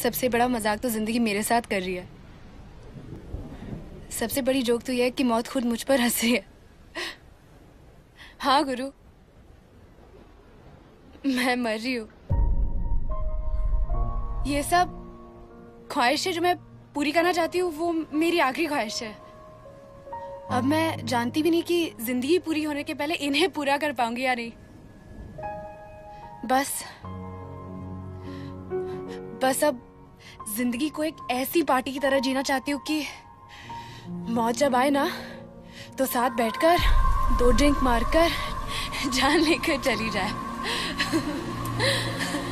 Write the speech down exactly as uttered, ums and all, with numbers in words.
सबसे बड़ा मजाक तो जिंदगी मेरे साथ कर रही है। सबसे बड़ी जोक तो यह है कि मौत खुद मुझ पर हंस रही है। हाँ गुरु, मैं मर रही हूँ। ये सब ख्वाहिश है जो मैं पूरी करना चाहती हूँ, वो मेरी आखिरी ख्वाहिश है। अब मैं जानती भी नहीं कि जिंदगी पूरी होने के पहले इन्हें पूरा कर पाऊंगी या नहीं। बस बस अब जिंदगी को एक ऐसी पार्टी की तरह जीना चाहती हूँ कि मौत जब आए ना तो साथ बैठकर दो ड्रिंक मारकर जान लेकर चली जाए।